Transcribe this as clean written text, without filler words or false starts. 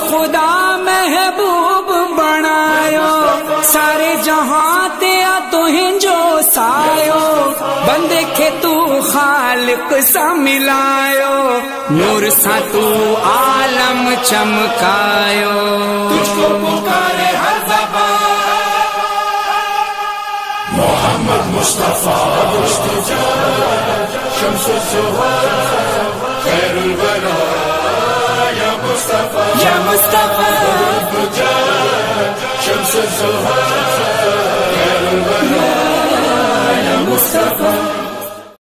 खुदा महबूब बनायो, सारे जहां ते तुहिं जो सायो, बंदे के तू खालिक सा मिलायो, नूर सा तू आलम चमकायो। तुझको पुकारे हर ज़बान, मोहम्मद मुस्तफा मुस्तफा, शम्सुज़्ज़ुहा खैरुल वरा, या मुस्तफा या मुस्तफा, शम्सुज़्ज़ुहा खैरुल वरा, या मुस्तफा।